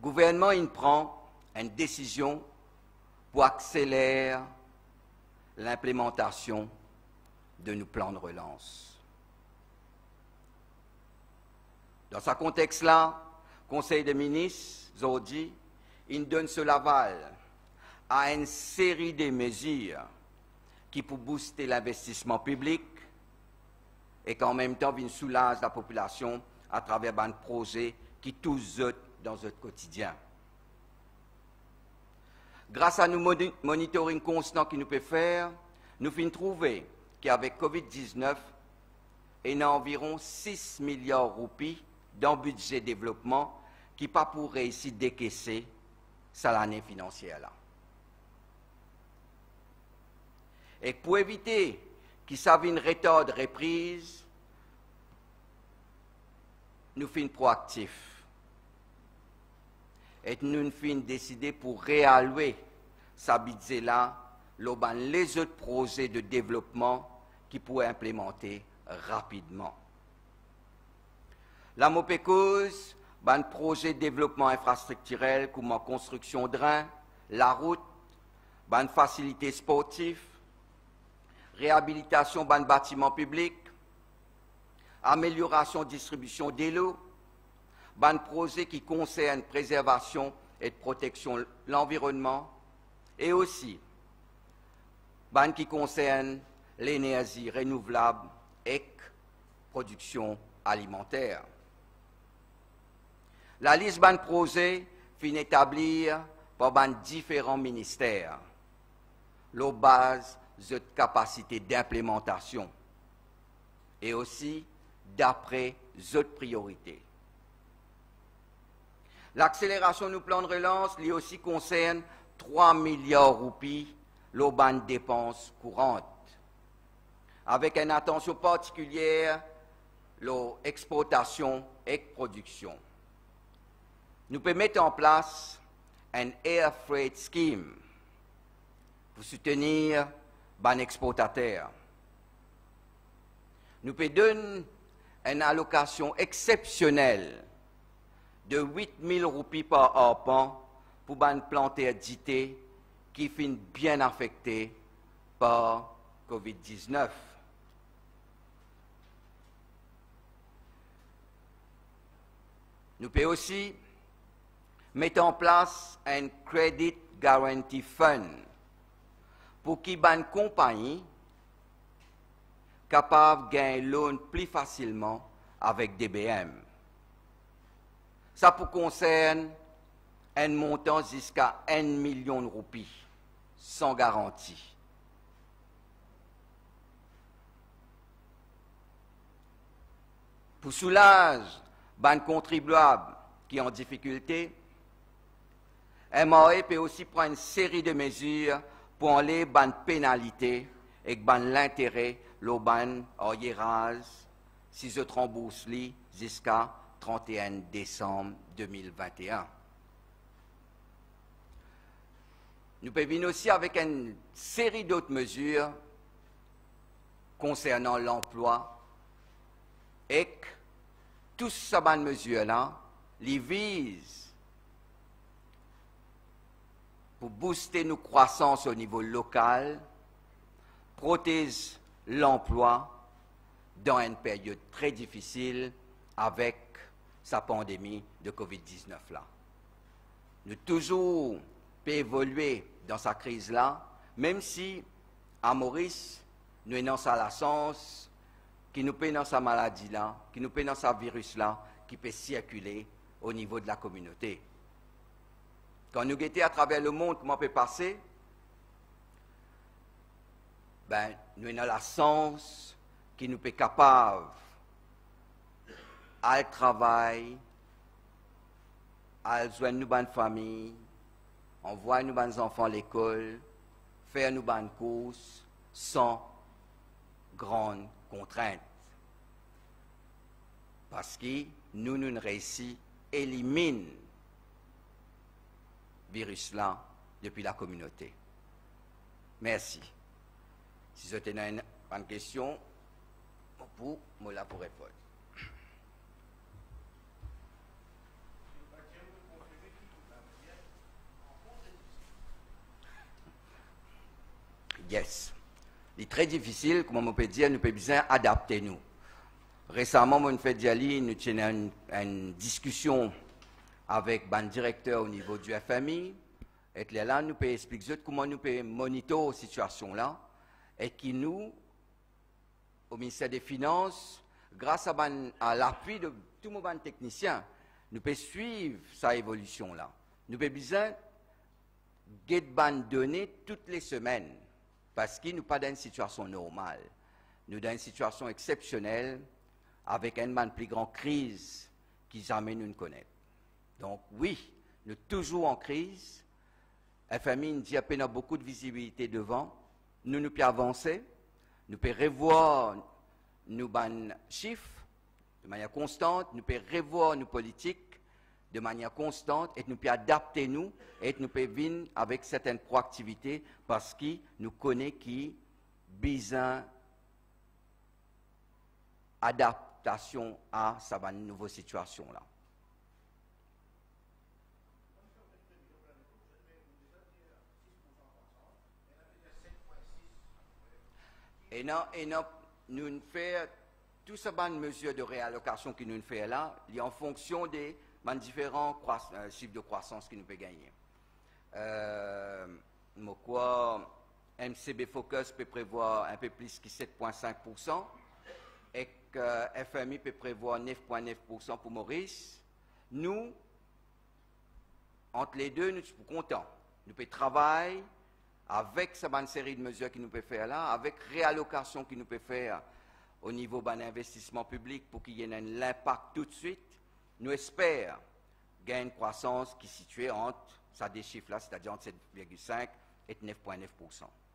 gouvernement il prend une décision pour accélérer l'implémentation de nos plans de relance. Dans ce contexte-là, le Conseil des ministres, aujourd'hui, il donne ce aval à une série de mesures qui pour booster l'investissement public et qu'en même temps viennent soulager la population à travers un projet qui touche dans notre quotidien. Grâce à nos monitoring constants que nous pouvons faire, nous finissons trouver qu'avec Covid-19, il y a environ 6 milliards de roupies dans le budget développement qui pas pour réussir décaisser ça l'année financière là. Et pour éviter qu'il s'avère une retard de reprise, nous sommes proactifs. Et nous sommes décidés pour réallouer ce budget-là les autres projets de développement qui pourraient implémenter rapidement. La MOPECOS, un projet de développement infrastructurel comme en construction de drains, la route, une facilité sportive, réhabilitation d'un bâtiment public, amélioration de distribution de l'eau, un projet qui concerne préservation et protection de l'environnement, et aussi un qui concerne l'énergie renouvelable et production alimentaire. La liste de projets finit établir par différents ministères, leur base de capacité d'implémentation et aussi d'après autres priorités. L'accélération du plan de relance lui aussi concerne 3 milliards de roupies leur dépenses courantes, avec une attention particulière leur exportation et production. Nous pouvons mettre en place un Air Freight Scheme pour soutenir les exportateurs. Nous pouvons donner une allocation exceptionnelle de 8 000 roupies par arpent pour les planter dités qui finissent bien affectés par Covid-19. Nous pouvons aussi mettre en place un Credit Guarantee Fund pour qu'il y ait une compagnie capable de gagner loan plus facilement avec DBM. Ça pour concerne un montant jusqu'à 1 million de roupies, sans garantie. Pour soulager les contribuables qui sont en difficulté, MAE peut aussi prendre une série de mesures pour enlever les pénalités et l'intérêt, le ban en hiérarchie, si je rembourse jusqu'à 31 décembre 2021. Nous pouvons venir aussi avec une série d'autres mesures concernant l'emploi et que toutes ces mesures-là les visent pour booster nos croissances au niveau local, protéger l'emploi dans une période très difficile avec sa pandémie de Covid-19 là. Nous toujours peut évoluer dans sa crise-là, même si, à Maurice, nous avons la chance, qui nous peut dans sa maladie-là, qui nous peut dans sa virus-là, qui peut circuler au niveau de la communauté. Quand nous guettons à travers le monde, comment on peut passer, nous avons la chance qui nous peut capable à travailler, à joindre nous bonne famille, envoyer nous bonnes enfants à l'école, faire nous bonnes courses sans grandes contraintes. Parce que nous réussissons à éliminer le virus là depuis la communauté. Merci. Si vous avez une question, pour moi là pour répondre. Yes. C'est très difficile, comme on peut dire, nous pouvons bien adapter nous. Récemment, mon fait d'Ali, nous avons une discussion avec le directeur au niveau du FMI. Et là, nous pouvons expliquer comment nous pouvons monitorer la situation là. Et qui nous, au ministère des Finances, grâce à l'appui de tout le monde technicien, nous pouvons suivre sa évolution là. Nous pouvons besoin de données toutes les semaines parce que nous ne sommes pas dans une situation normale. Nous sommes dans une situation exceptionnelle avec une plus grande crise qui jamais nous connaît. Donc oui, nous sommes toujours en crise. FMI nous dit qu'il y a beaucoup de visibilité devant. Nous pouvons avancer. Nous pouvons revoir nos chiffres de manière constante. Nous pouvons revoir nos politiques de manière constante et nous pouvons adapter nous et nous pouvons venir avec certaines proactivités parce que nous connaissons qui besoin adaptation à cette nouvelle situation là. Et non, nous faisons toutes ces mesures de réallocation que nous faisons là, il est en fonction des différents chiffres de croissance que nous pouvons gagner. MCB Focus peut prévoir un peu plus que 7,5% et que FMI peut prévoir 9,9% pour Maurice. Nous, entre les deux, nous sommes contents. Nous pouvons travailler avec cette série de mesures que nous pouvons faire là, avec réallocation que nous pouvons faire au niveau de l'investissement public pour qu'il y ait un impact tout de suite. Nous espérons gagner une croissance qui est située entre, ça des chiffres là, c'est-à-dire entre 7,5 et 9,9%.